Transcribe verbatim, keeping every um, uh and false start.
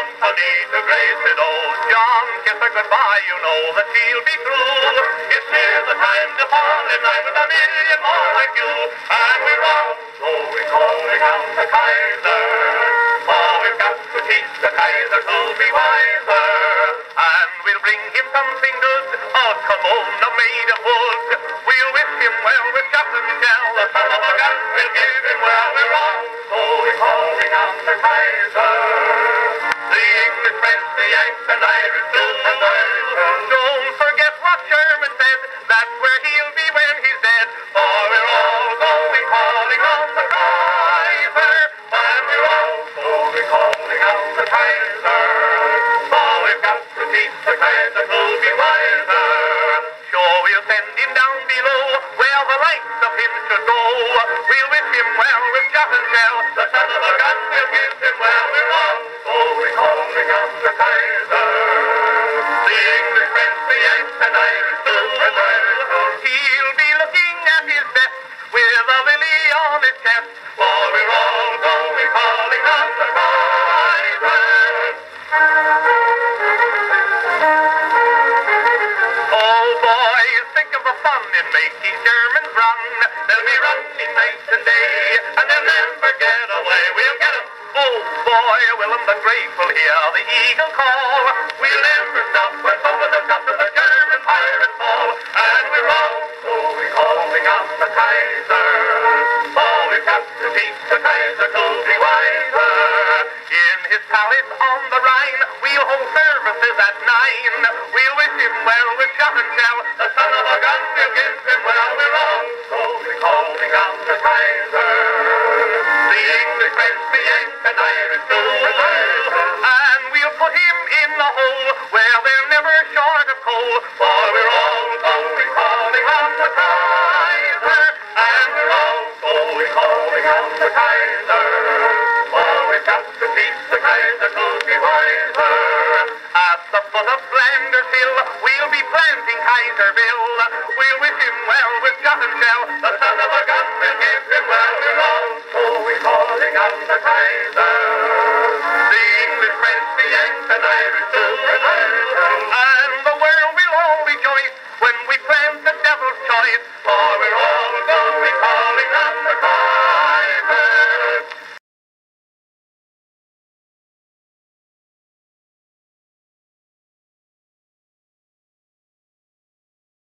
company to grace it. Oh, John, kiss her goodbye, you know that she'll be through. It's near the time to fall in line with a million more like you. And we're all slowly calling out the Kaiser. Oh, we've got to teach the Kaiser to be wiser. And we'll bring him something good, a kimono made of wood. We'll wish him well with shot and shell, the son of a gun we'll give him well. We're all slowly calling out the Kaiser. The English, French, the Yanks, and Irish too. Don't forget what Sherman said, that's where he'll be when he's dead. For we're all going calling out the Kaiser. And we're all slowly calling out the Kaiser. For we've got to teach the Kaiser to be wiser. Sure, we'll send him down below, where the likes of him should go. We'll wish him well with shot and shell, the son of a gun we'll give him well. We're all slowly calling out the Kaiser. The English, French, the Yanks, and Irish too. He'll be looking at his best with a lily on his chest. For we're all going calling out the Kaiser. Oh boys, think of the fun in making Germans run. They'll be running night and day, and they'll never get away. We'll get 'em. Oh boy, Willem the Great will hear the eagle call. We'll never stop when over the top of the German pirates fall. And we're all slowly calling out the Kaiser. Oh, we've got to teach the Kaiser to be wiser. In his palace on the Rhine, we'll hold services at nine. We'll wish him well with shot and shell, the son of a gun we'll give him well. We're all slowly calling out the Kaiser. The English, French, the Yanks, and Irish too. And we'll put him in the hole where they're never short of coal. For we're all slowly calling out the Kaiser. And we're all slowly calling out the Kaiser. Oh, we've got to teach the Kaiser to be wiser. At the foot of Flanders Hill, we'll be planting Kaiserville. We'll wish him well with shot and shell, the son of a gun we'll give him well. We're all slowly calling out the Kaiser. The English, French, the Yanks, and Irish too. And the world will all rejoice when we plant the devil's choice. For we're all